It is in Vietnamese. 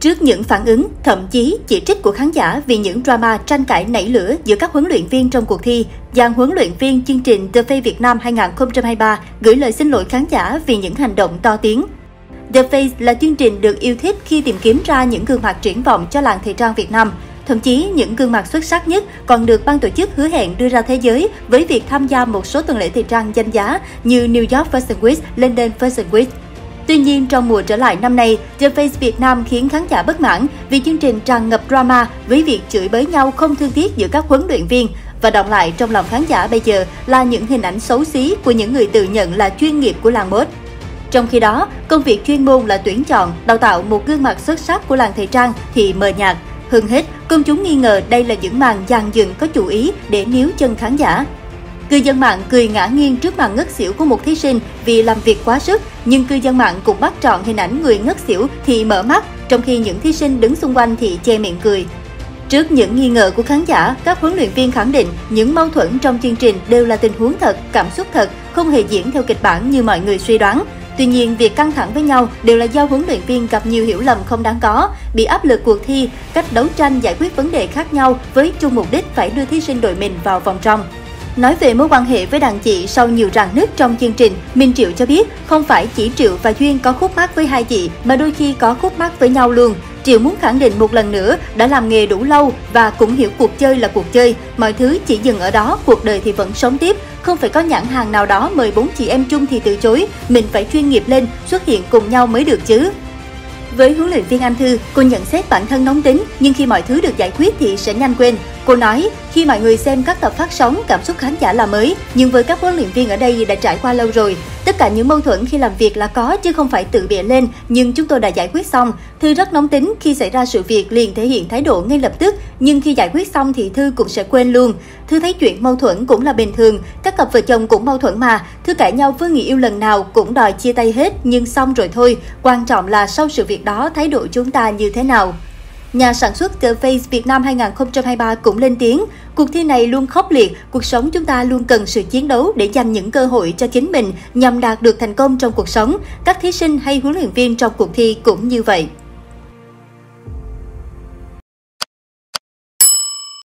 Trước những phản ứng, thậm chí chỉ trích của khán giả vì những drama tranh cãi nảy lửa giữa các huấn luyện viên trong cuộc thi, dàn huấn luyện viên chương trình The Face Việt Nam 2023 gửi lời xin lỗi khán giả vì những hành động to tiếng. The Face là chương trình được yêu thích khi tìm kiếm ra những gương mặt triển vọng cho làng thời trang Việt Nam. Thậm chí, những gương mặt xuất sắc nhất còn được ban tổ chức hứa hẹn đưa ra thế giới với việc tham gia một số tuần lễ thời trang danh giá như New York Fashion Week, London Fashion Week. Tuy nhiên, trong mùa trở lại năm nay, The Face Việt Nam khiến khán giả bất mãn vì chương trình tràn ngập drama với việc chửi bới nhau không thương tiếc giữa các huấn luyện viên. Và đọng lại trong lòng khán giả bây giờ là những hình ảnh xấu xí của những người tự nhận là chuyên nghiệp của làng mốt. Trong khi đó, công việc chuyên môn là tuyển chọn, đào tạo một gương mặt xuất sắc của làng thời trang thì mờ nhạt. Hơn hết, công chúng nghi ngờ đây là những màn dàn dựng có chủ ý để níu chân khán giả. Cư dân mạng cười ngã nghiêng trước màn ngất xỉu của một thí sinh vì làm việc quá sức, nhưng cư dân mạng cũng bắt trọn hình ảnh người ngất xỉu thì mở mắt, trong khi những thí sinh đứng xung quanh thì che miệng cười. Trước những nghi ngờ của khán giả, các huấn luyện viên khẳng định những mâu thuẫn trong chương trình đều là tình huống thật, cảm xúc thật, không hề diễn theo kịch bản như mọi người suy đoán. Tuy nhiên, việc căng thẳng với nhau đều là do huấn luyện viên gặp nhiều hiểu lầm không đáng có, bị áp lực cuộc thi, cách đấu tranh giải quyết vấn đề khác nhau với chung mục đích phải đưa thí sinh đội mình vào vòng trong. Nói về mối quan hệ với đàn chị sau nhiều rạn nứt trong chương trình, Minh Triệu cho biết không phải chỉ Triệu và Duyên có khúc mắc với hai chị mà đôi khi có khúc mắc với nhau luôn. Triệu muốn khẳng định một lần nữa đã làm nghề đủ lâu và cũng hiểu cuộc chơi là cuộc chơi, mọi thứ chỉ dừng ở đó, cuộc đời thì vẫn sống tiếp, không phải có nhãn hàng nào đó mời 4 chị em chung thì từ chối, mình phải chuyên nghiệp lên, xuất hiện cùng nhau mới được chứ. Với huấn luyện viên Anh Thư, cô nhận xét bản thân nóng tính, nhưng khi mọi thứ được giải quyết thì sẽ nhanh quên. Cô nói, khi mọi người xem các tập phát sóng, cảm xúc khán giả là mới, nhưng với các huấn luyện viên ở đây đã trải qua lâu rồi. Tất cả những mâu thuẫn khi làm việc là có chứ không phải tự bịa lên, nhưng chúng tôi đã giải quyết xong. Thư rất nóng tính, khi xảy ra sự việc liền thể hiện thái độ ngay lập tức, nhưng khi giải quyết xong thì Thư cũng sẽ quên luôn. Thư thấy chuyện mâu thuẫn cũng là bình thường, các cặp vợ chồng cũng mâu thuẫn mà. Thư cãi nhau với người yêu lần nào cũng đòi chia tay hết, nhưng xong rồi thôi. Quan trọng là sau sự việc đó thái độ chúng ta như thế nào. Nhà sản xuất The Face Việt Nam 2023 cũng lên tiếng, cuộc thi này luôn khốc liệt, cuộc sống chúng ta luôn cần sự chiến đấu để giành những cơ hội cho chính mình nhằm đạt được thành công trong cuộc sống. Các thí sinh hay huấn luyện viên trong cuộc thi cũng như vậy.